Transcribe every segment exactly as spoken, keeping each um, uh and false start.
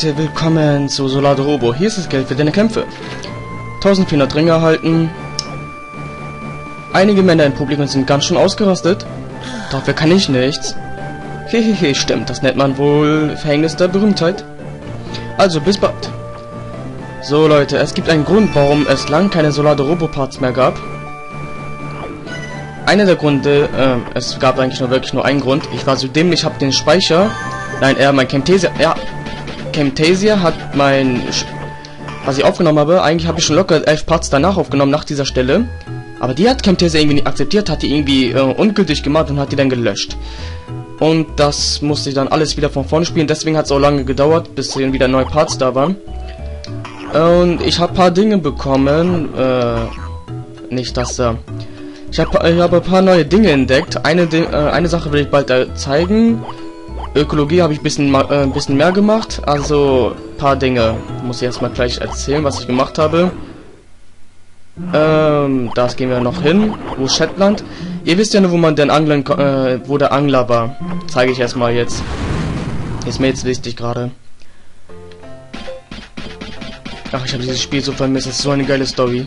Leute, willkommen zu Solar Robo. Hier ist das Geld für deine Kämpfe. eintausendvierhundert Ringe erhalten. Einige Männer im Publikum sind ganz schön ausgerastet. Dafür kann ich nichts. Hehehe, stimmt, das nennt man wohl Verhängnis der Berühmtheit. Also, bis bald. So Leute, es gibt einen Grund, warum es lang keine Solar Robo Parts mehr gab. Einer der Gründe, äh, es gab eigentlich nur wirklich nur einen Grund. Ich war so dämlich, habe den Speicher, nein, er, mein Camtasia, ja, Camtasia hat mein, was ich aufgenommen habe, eigentlich habe ich schon locker elf Parts danach aufgenommen, nach dieser Stelle. Aber die hat Camtasia irgendwie nicht akzeptiert, hat die irgendwie äh, ungültig gemacht und hat die dann gelöscht. Und das musste ich dann alles wieder von vorne spielen, deswegen hat es auch lange gedauert, bis dann wieder neue Parts da waren. Und ich habe ein paar Dinge bekommen, äh, nicht das da. Ich habe ich hab ein paar neue Dinge entdeckt. Eine, äh, eine Sache will ich bald äh, zeigen. Ökologie habe ich ein bisschen, äh, ein bisschen mehr gemacht. Also ein paar Dinge muss ich erstmal gleich erzählen, was ich gemacht habe. Ähm, das gehen wir noch hin. Wo ist Shetland? Ihr wisst ja nur, wo man den Anglern, äh, wo der Angler war. Zeige ich erstmal jetzt. Ist mir jetzt wichtig gerade. Ach, ich habe dieses Spiel so vermisst. Das ist so eine geile Story.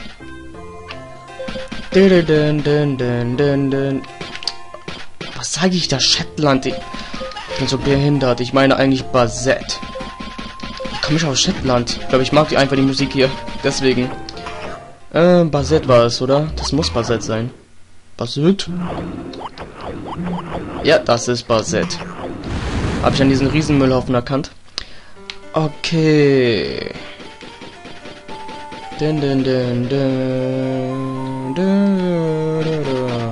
Was sage ich da? Shetland? Ich bin so behindert. Ich meine eigentlich Basett. Ich komme nicht aus Shetland. Ich glaube, ich mag die einfach die Musik hier. Deswegen. Äh, Basett war es, oder? Das muss Basett sein. Basett? Ja, das ist Basett. Habe ich an diesen Riesenmüllhaufen erkannt. Okay. Dun, dun, dun, dun, dun, dun.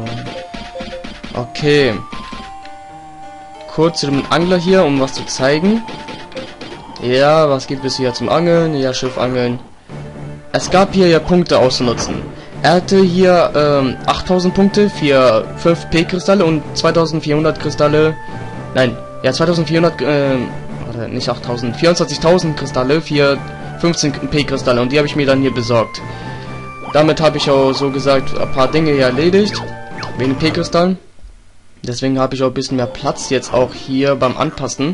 Okay. Kurz zu dem Angler hier, um was zu zeigen. Ja, was gibt es hier zum Angeln? Ja, Schiffangeln. Es gab hier ja Punkte auszunutzen. Er hatte hier ähm, achttausend Punkte für fünf P-Kristalle und zweitausendvierhundert Kristalle. Nein, ja, zweitausendvierhundert, äh, oder nicht achttausend, vierundzwanzigtausend Kristalle für fünfzehn P-Kristalle und die habe ich mir dann hier besorgt. Damit habe ich auch so gesagt ein paar Dinge hier erledigt, wegen P-Kristallen. Deswegen habe ich auch ein bisschen mehr Platz jetzt auch hier beim Anpassen.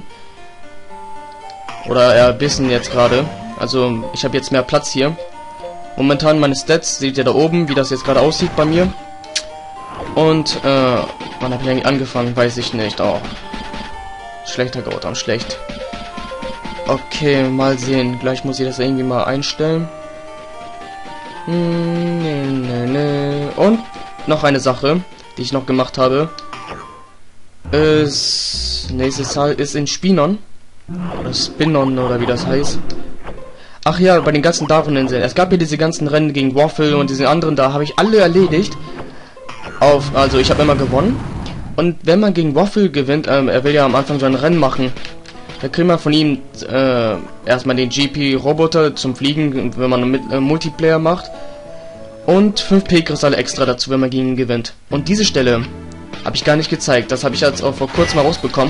Oder eher ein bisschen jetzt gerade. Also ich habe jetzt mehr Platz hier. Momentan meine Stats, seht ihr da oben, wie das jetzt gerade aussieht bei mir. Und, äh, wann habe ich eigentlich angefangen? Weiß ich nicht. Oh. Schlechter Gautam, schlecht. Okay, mal sehen. Gleich muss ich das irgendwie mal einstellen. Und noch eine Sache, die ich noch gemacht habe. Ist, nächste Zahl ist in Spinon. Oder Spinon, oder wie das heißt. Ach ja, bei den ganzen Darwin-Inseln. Es gab hier diese ganzen Rennen gegen Waffle und diese anderen, da habe ich alle erledigt. Auf, also ich habe immer gewonnen. Und wenn man gegen Waffle gewinnt, ähm, er will ja am Anfang so ein Rennen machen. Da kriegt man von ihm äh, erstmal den G P-Roboter zum Fliegen, wenn man mit äh, Multiplayer macht. Und fünf P-Kristalle extra dazu, wenn man gegen ihn gewinnt. Und diese Stelle habe ich gar nicht gezeigt. Das habe ich jetzt auch vor kurzem mal rausbekommen.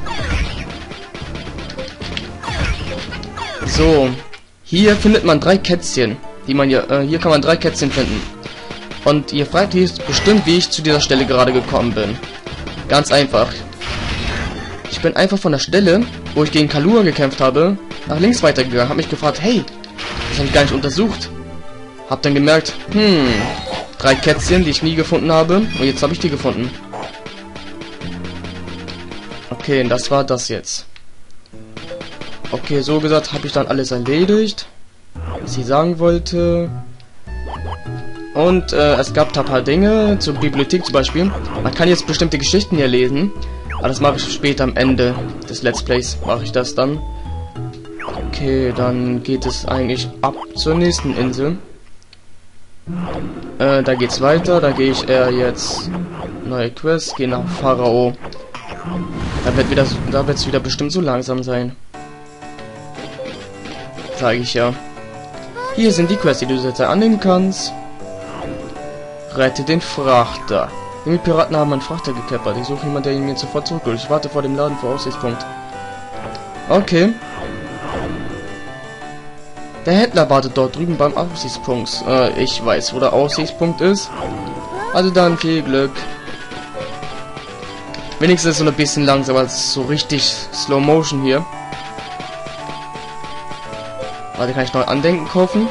So. Hier findet man drei Kätzchen, die man hier, äh, hier kann man drei Kätzchen finden. Und ihr fragt jetzt bestimmt, wie ich zu dieser Stelle gerade gekommen bin. Ganz einfach. Ich bin einfach von der Stelle, wo ich gegen Kalua gekämpft habe, nach links weitergegangen, habe mich gefragt, hey, das habe ich gar nicht untersucht. Hab dann gemerkt, hm, drei Kätzchen, die ich nie gefunden habe, und jetzt habe ich die gefunden. Okay, und das war das jetzt. Okay, so gesagt habe ich dann alles erledigt, was ich sagen wollte. Und äh, es gab da ein paar Dinge zur Bibliothek zum Beispiel. Man kann jetzt bestimmte Geschichten hier lesen, aber das mache ich später am Ende des Let's Plays, mache ich das dann. Okay, dann geht es eigentlich ab zur nächsten Insel. Äh, da geht's weiter, da gehe ich eher jetzt neue Quest, gehe nach Pharao. Da wird wieder, da wird es wieder bestimmt so langsam sein. Sage ich ja. Hier sind die Quests, die du jetzt annehmen kannst. Rette den Frachter. Die Piraten haben einen Frachter gekeppert. Ich suche jemanden, der ihn mir sofort zurückholt. Ich warte vor dem Laden vor Aussichtspunkt. Okay. Der Händler wartet dort drüben beim Aussichtspunkt. Äh, ich weiß, wo der Aussichtspunkt ist. Also dann viel Glück. Wenigstens so ein bisschen langsam als so richtig Slow Motion hier. Warte, kann ich noch Andenken kaufen?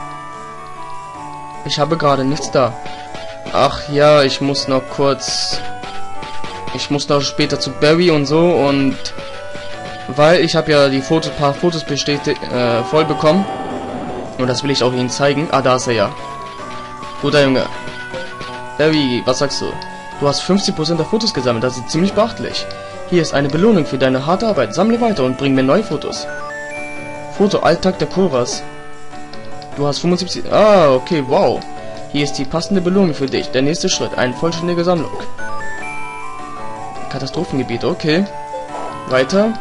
Ich habe gerade nichts da. Ach ja, ich muss noch kurz... Ich muss noch später zu Barry und so und... Weil ich habe ja die Fotos, paar Fotos bestätigt, äh, voll bekommen. Und das will ich auch Ihnen zeigen. Ah, da ist er ja. Guter Junge. Barry, was sagst du? Du hast fünfzig Prozent der Fotos gesammelt, das ist ziemlich beachtlich. Hier ist eine Belohnung für deine harte Arbeit. Sammle weiter und bring mir neue Fotos. Foto Alltag der Kurvas. Du hast fünfundsiebzig... Ah, okay, wow. Hier ist die passende Belohnung für dich. Der nächste Schritt, eine vollständige Sammlung. Katastrophengebiet, okay. Weiter.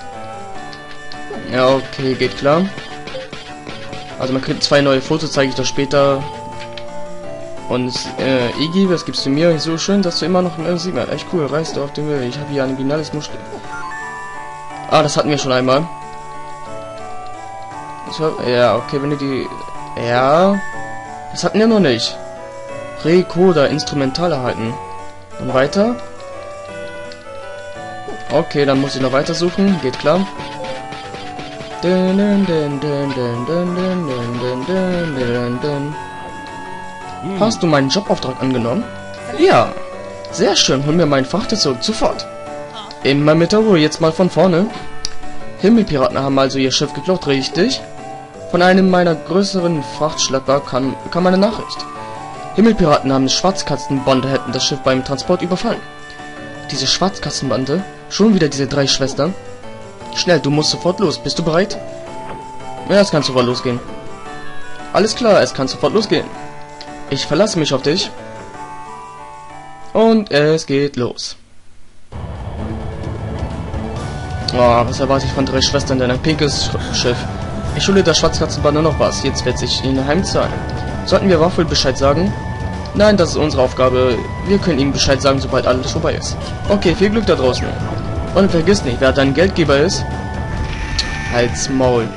Ja, okay, geht klar. Also man kriegt zwei neue Fotos, zeige ich das später. Und äh, Iggy, was gibst du mir? So schön, dass du immer noch im Sieg hast. Echt cool, reist du auf dem Weg. Ich habe hier ein geniales Muschel. Ah, das hatten wir schon einmal. War, ja, okay, wenn du die... Ja... Das hatten wir noch nicht. Recorder, Instrumental erhalten. Und weiter. Okay, dann muss ich noch weiter suchen. Geht klar. Dun, dun, dun, dun, dun, dun, dun, dun, dun, dun, dun. Hast du meinen Jobauftrag angenommen? Ja. Sehr schön, hol mir meinen Frachter zurück, sofort. Immer mit der Ruhe, jetzt mal von vorne. Himmelpiraten haben also ihr Schiff geklaut, richtig? Von einem meiner größeren Frachtschlepper kam, kam eine Nachricht. Himmelpiraten haben Schwarzkatzenbande hätten das Schiff beim Transport überfallen. Diese Schwarzkatzenbande? Schon wieder diese drei Schwestern? Schnell, du musst sofort los. Bist du bereit? Ja, es kann sofort losgehen. Alles klar, es kann sofort losgehen. Ich verlasse mich auf dich. Und es geht los. Oh, was erwarte ich von drei Schwestern denn? Ein pinkes Schiff. Ich schulde der Schwarzkatzenbande noch was. Jetzt wird sich ihnen heimzahlen. Sollten wir Waffel Bescheid sagen? Nein, das ist unsere Aufgabe. Wir können ihnen Bescheid sagen, sobald alles vorbei ist. Okay, viel Glück da draußen. Und vergiss nicht, wer dein Geldgeber ist. Halt's Maul.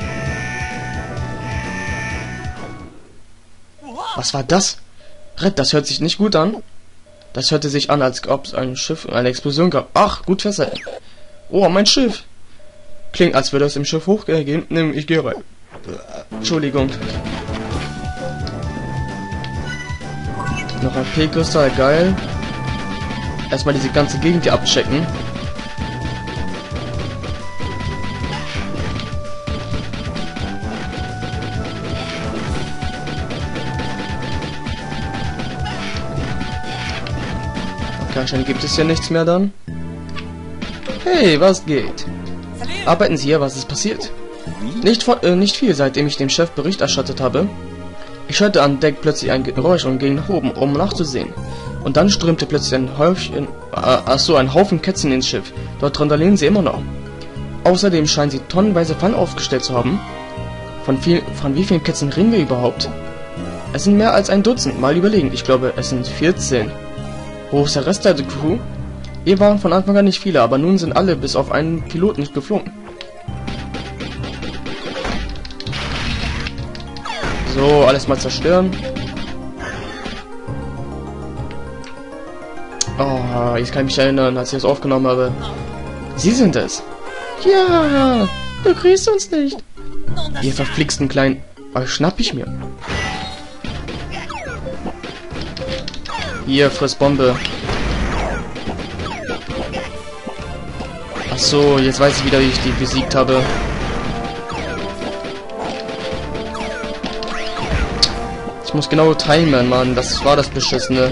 Was war das? Red, das hört sich nicht gut an. Das hörte sich an, als ob es ein Schiff eine Explosion gab. Ach, gut festhalten. Oh, mein Schiff. Klingt, als würde es im Schiff hochgehen. Nimm, ich gehe rein. Entschuldigung. Noch ein P-Kristall, geil. Erstmal diese ganze Gegend hier abchecken. Anscheinend gibt es ja nichts mehr dann. Hey, was geht? Arbeiten Sie hier, was ist passiert? Nicht, von, äh, nicht viel, seitdem ich dem Chef Bericht erstattet habe. Ich hörte an Deck plötzlich ein Geräusch und ging nach oben, um nachzusehen. Und dann strömte plötzlich ein Häufchen, äh, achso, ein Haufen Kätzchen ins Schiff. Dort randalieren sie immer noch. Außerdem scheinen sie tonnenweise Pfannen aufgestellt zu haben. Von, viel, von wie vielen Kätzchen reden wir überhaupt? Es sind mehr als ein Dutzend, mal überlegen. Ich glaube, es sind vierzehn. Wo ist der Rest der Crew? Hier waren von Anfang an nicht viele, aber nun sind alle bis auf einen Piloten nicht geflogen. So, alles mal zerstören. Oh, jetzt kann ich mich erinnern, als ich das aufgenommen habe. Sie sind es. Ja, du kriegst uns nicht. Ihr verflixten Kleinen. Euch schnapp ich mir. Hier, friss Bombe. Ach so, jetzt weiß ich wieder, wie ich die besiegt habe. Ich muss genau timen, Mann. Das war das Beschissene.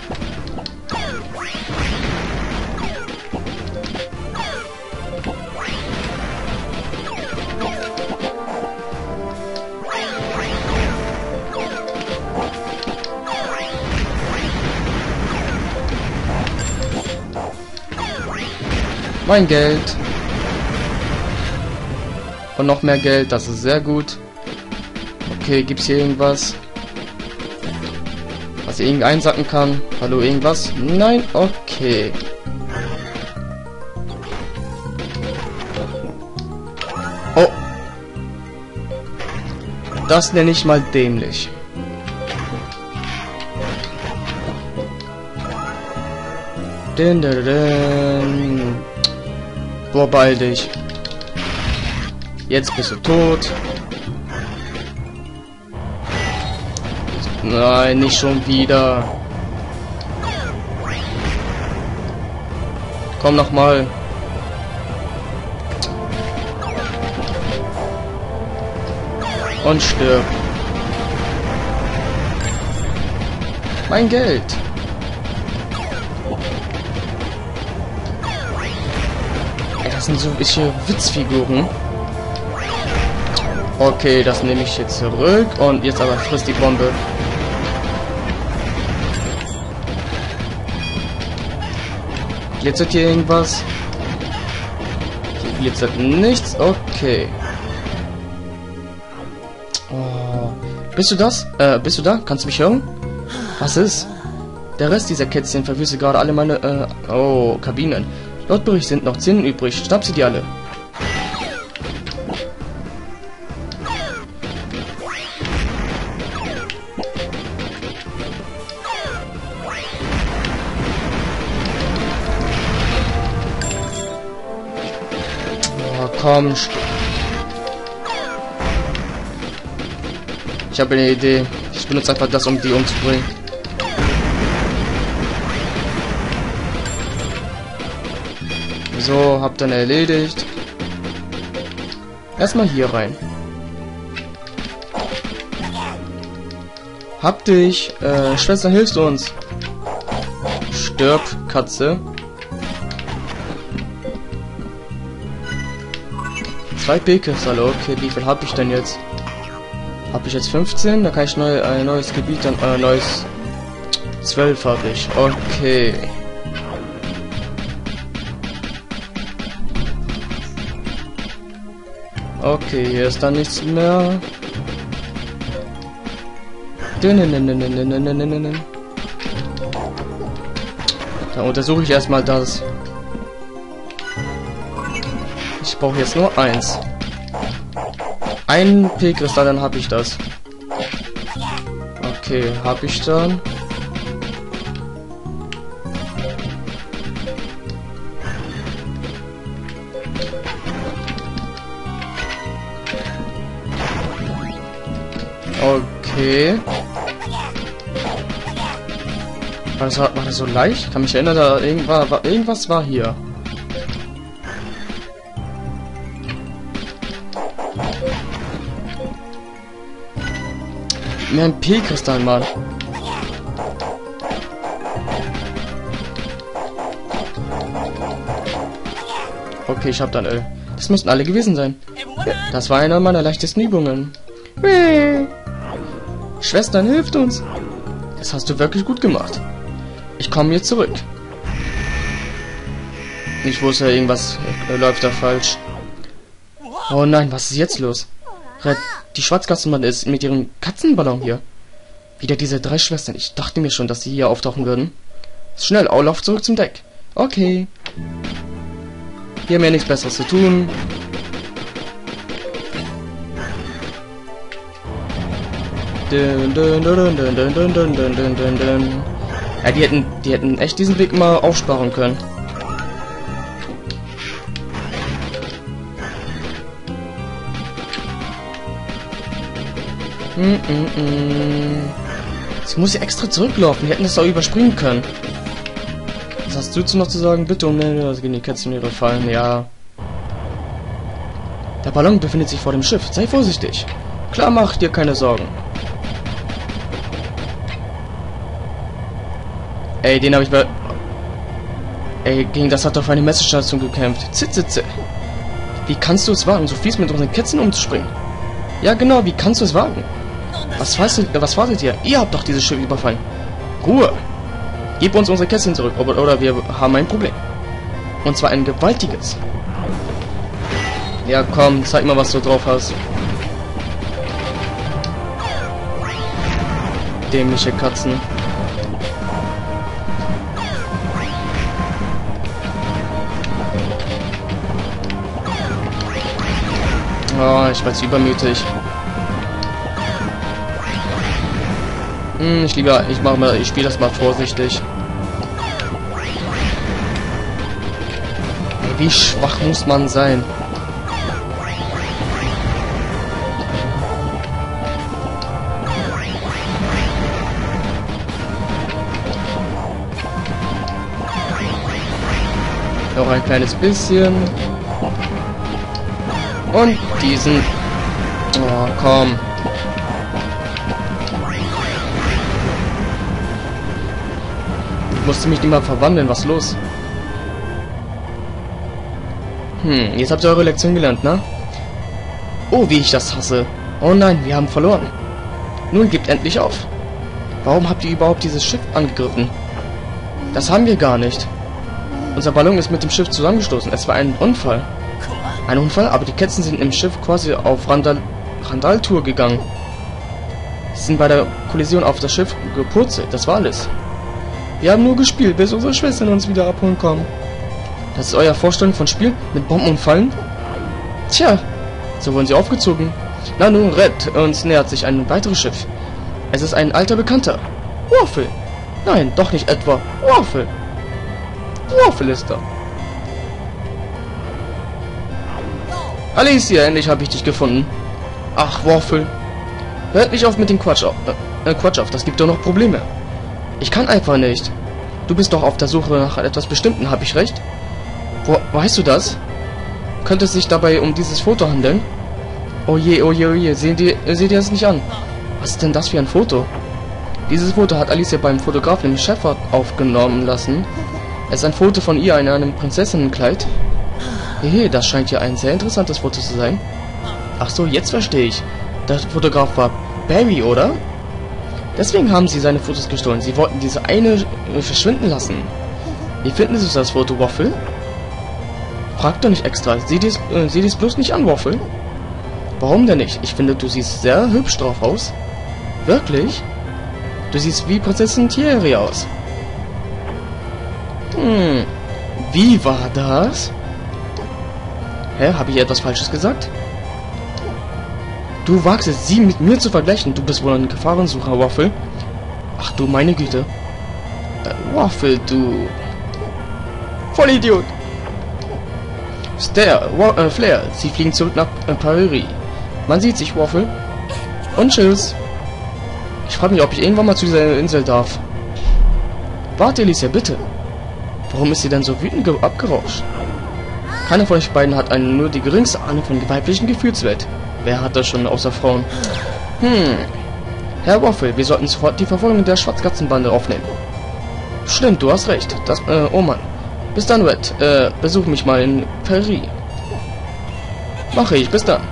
Mein Geld. Und noch mehr Geld, das ist sehr gut. Okay, gibt's hier irgendwas, was ich irgendwie einsacken kann? Hallo, irgendwas? Nein? Okay. Oh. Das nenne ich mal dämlich. Dun, dun, dun. Boah, beeil dich. Jetzt bist du tot. Nein, nicht schon wieder. Komm noch mal. Und stirb. Mein Geld. Ey, das sind so welche Witzfiguren. Okay, das nehme ich jetzt zurück. Und jetzt aber frisst die Bombe. Glitzert hier irgendwas? Hier glitzert nichts. Okay. Oh. Bist du das? Äh, bist du da? Kannst du mich hören? Was ist? Der Rest dieser Kätzchen verwüstet gerade alle meine, äh, oh, Kabinen. Laut Bericht sind noch zehn übrig. Schnapp sie die alle. Oh, komm. Ich habe eine Idee. Ich benutze einfach das, um die umzubringen. So, hab dann erledigt. Erstmal hier rein. Hab dich. Äh, Schwester, hilfst du uns? Stirb, Katze. Zwei P-Kristalle, okay, wie viel habe ich denn jetzt? Habe ich jetzt fünfzehn? Da kann ich neu, ein neues Gebiet, dann äh, neues zwölf habe ich. Okay. Okay, hier ist dann nichts mehr. Da untersuche ich erstmal das. Ich brauche jetzt nur eins. Ein P-Kristall, dann habe ich das. Okay, habe ich dann. Okay. War das, war das so leicht? Ich kann mich erinnern, da irgendwas war, irgendwas war hier. Mehr ein P-Kristall, Mann. Okay, ich hab dann L. Das müssten alle gewesen sein. Ja, das war eine meiner leichtesten Übungen. Schwestern, hilft uns. Das hast du wirklich gut gemacht. Ich komme jetzt zurück. Ich wusste, irgendwas äh, läuft da falsch. Oh nein, was ist jetzt los? Red, die Schwarzkatzenbande ist mit ihrem Katzenballon hier. Wieder diese drei Schwestern. Ich dachte mir schon, dass sie hier auftauchen würden. Schnell, Lauf zurück zum Deck. Okay. Hier haben wir nichts Besseres zu tun. Dun, dun, dun, dun, dun, dun, dun, dun, dun, dun, dun. Ja, die hätten, die hätten echt diesen Weg mal aufsparen können. Mm -mm -mm. Sie muss ja extra zurücklaufen. Die hätten das auch überspringen können. Was hast du zu noch zu sagen? Bitte umnehmen, das gehen die Kätzchen ihre Fallen. Ja. Der Ballon befindet sich vor dem Schiff. Sei vorsichtig. Klar, mach dir keine Sorgen. Ey, den habe ich bei... Ey, gegen das hat doch eine Messestation gekämpft. Zitzitze. Wie kannst du es wagen, so fies mit unseren Kätzchen umzuspringen? Ja, genau, wie kannst du es wagen? Was, weißt du, was wartet ihr? Ihr habt doch dieses Schiff überfallen. Ruhe! Gib uns unsere Kätzchen zurück, oder, oder wir haben ein Problem. Und zwar ein gewaltiges. Ja, komm, zeig mal, was du drauf hast. Dämliche Katzen. Oh, ich war zu übermütig. Hm, ich lieber, ich mach mal, ich spiele das mal vorsichtig. Ey, wie schwach muss man sein? Noch ein kleines bisschen. Und diesen... Oh, komm. Ich musste mich nicht mal verwandeln. Was ist los? Hm, jetzt habt ihr eure Lektion gelernt, ne? Oh, wie ich das hasse. Oh nein, wir haben verloren. Nun gebt endlich auf. Warum habt ihr überhaupt dieses Schiff angegriffen? Das haben wir gar nicht. Unser Ballon ist mit dem Schiff zusammengestoßen. Es war ein Unfall. Ein Unfall? Aber die Kätzchen sind im Schiff quasi auf Randal Randaltour gegangen. Sie sind bei der Kollision auf das Schiff gepurzelt. Das war alles. Wir haben nur gespielt, bis unsere Schwestern uns wieder abholen kommen. Das ist euer Vorstellung von Spiel? Mit Bomben und Fallen? Tja, so wurden sie aufgezogen. Na nun, Red, uns nähert sich ein weiteres Schiff. Es ist ein alter Bekannter. Waffle. Nein, doch nicht etwa. Waffle. Waffle ist da. Alicia, endlich habe ich dich gefunden. Ach, Waffle. Hört nicht auf mit dem Quatsch auf. Äh, Quatsch auf, das gibt doch noch Probleme. Ich kann einfach nicht. Du bist doch auf der Suche nach etwas Bestimmten, habe ich recht? Wo, weißt du das? Könnte es sich dabei um dieses Foto handeln? Oh je, oh je, oh je, seht ihr, seht ihr das nicht an? Was ist denn das für ein Foto? Dieses Foto hat Alicia beim Fotografen im Shepard aufgenommen lassen. Es ist ein Foto von ihr in einem Prinzessinnenkleid. Hehe, das scheint ja ein sehr interessantes Foto zu sein. Ach so, jetzt verstehe ich. Der Fotograf war Barry, oder? Deswegen haben sie seine Fotos gestohlen. Sie wollten diese eine äh, verschwinden lassen. Wie finden Sie das Foto, Waffle? Frag doch nicht extra. Sieh dies, äh, sieh dies bloß nicht an, Waffle. Warum denn nicht? Ich finde, du siehst sehr hübsch drauf aus. Wirklich? Du siehst wie Prinzessin Thierry aus. Hm. Wie war das? Hä? Habe ich etwas Falsches gesagt? Du wagst es, sie mit mir zu vergleichen. Du bist wohl ein Gefahrensucher, Waffle. Ach du meine Güte. Äh, Waffle, du... Vollidiot. Stair, Wa äh, Flair, sie fliegen zurück nach äh, Paris. Man sieht sich, Waffle. Und tschüss. Ich frage mich, ob ich irgendwann mal zu dieser Insel darf. Warte, Alicia, bitte. Warum ist sie denn so wütend abgerauscht? Keiner von euch beiden hat einen, nur die geringste Ahnung von weiblichen Gefühlswelt. Wer hat das schon außer Frauen? Hm. Herr Waffle, wir sollten sofort die Verfolgung der Schwarzkatzenbande aufnehmen. Stimmt, du hast recht. Das, äh, oh Mann. Bis dann, Red. Äh, besuch mich mal in Paris. Mache ich, bis dann.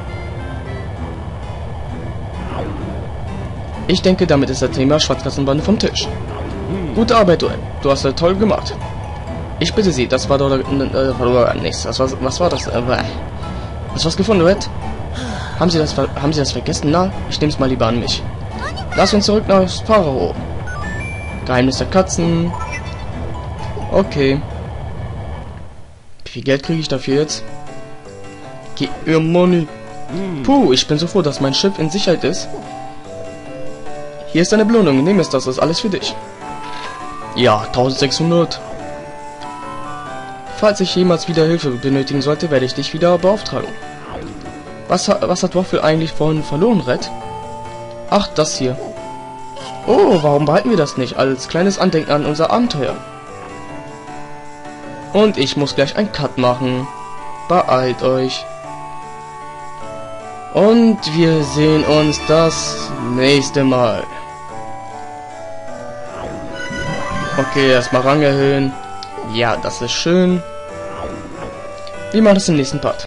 Ich denke, damit ist das Thema Schwarzkatzenbande vom Tisch. Gute Arbeit, Red. Du hast das toll gemacht. Ich bitte Sie, das war doch äh, war nichts. Das war, was war das? Äh, hast du was gefunden, Red? Haben Sie das haben Sie das vergessen? Na, ich nehme es mal lieber an mich. Lass uns zurück nach Sparrow. Geheimnis der Katzen. Okay. Wie viel Geld kriege ich dafür jetzt? Get your money. Puh, ich bin so froh, dass mein Schiff in Sicherheit ist. Hier ist deine Belohnung. Nimm es, das ist alles für dich. Ja, eintausendsechshundert. Falls ich jemals wieder Hilfe benötigen sollte, werde ich dich wieder beauftragen. Was, was hat Waffle eigentlich vorhin verloren, Red? Ach, das hier. Oh, warum behalten wir das nicht als kleines Andenken an unser Abenteuer? Und ich muss gleich einen Cut machen. Beeilt euch. Und wir sehen uns das nächste Mal. Okay, erstmal Rang erhöhen. Ja, das ist schön. Wir machen das im nächsten Part.